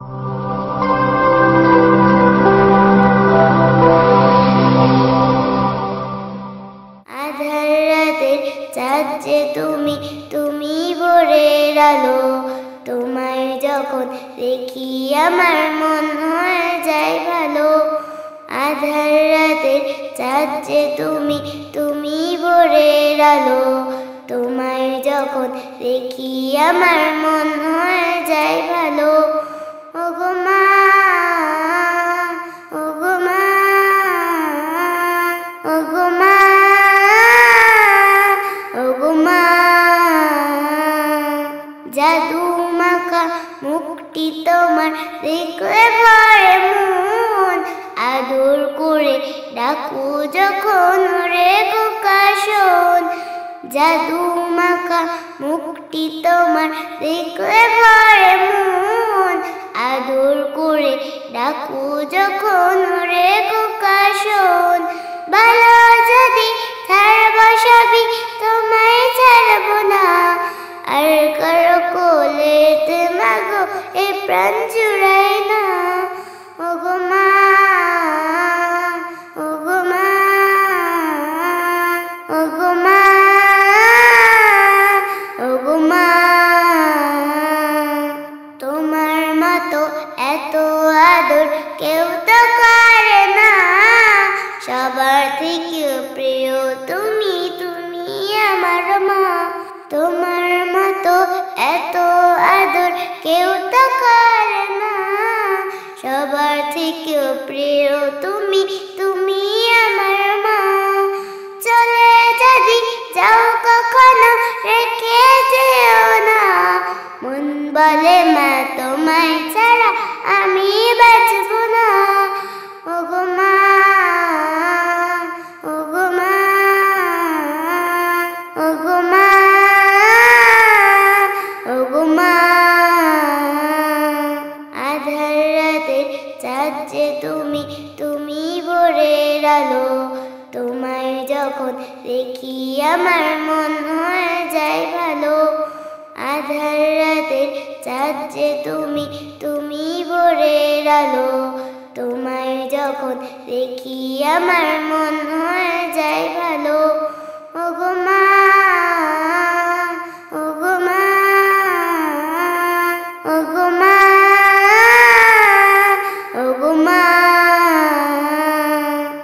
আধার রাতের চাঁদ যে তুমি, তুমি ভোরের আলো। তোমায় যখন দেখি আমার মন হয়ে যায় ভালো। আধার রাতের চাঁদ যে তুমি, তুমি ভোরের আলো। তোমায় যখন দেখি আমার মন হয়ে যায় ভালো। ওগো মা, ওগো মা, ওগো মা, ওগো মা। জাদু মাখা মুখটি তোমার দেখলে ভরে মন। আদর করে ডাকু যখন রে খোকা শোন। জাদু মাখা মুখটি তোমার দেখলে ভরে মন। আদর করে ডাকু যখন রে খোকা শোন। ভালো যদি ছাড়ব সবই, তোমায় ছাড়ব না। আর কারো কোলেতে মাগো এ প্রাণ জুড়াই না। ওগো মা, ওগো মা, ওগো মা, ওগো মা। তোমার মতো এত আদর কেউ তো করে না। সবার থেকে প্রিয় তুমি, তুমি আমার মা। তোমার মতো এত আদর কেউ তো করে না। সবার থেকে প্রিয় তুমি, তুমি আমার মা। চলে যদি যাও কখনো রেখে যেও না। মন বলে মা তোমায় ছাড়া আমি বাঁচব না। ওগো মা, ওগো মা, ওগো মা, ওগো মা। আধার রাতের চাঁদ যে তুমি, তুমি ভোরের আলো। তোমায় যখন দেখি আমার মন হয়ে যায় ভালো। আধার রাতের চাঁদ যে তুমি, তুমি ভোরের আলো। তোমায় যখন দেখি আমার মন হয়ে যায় ভালো।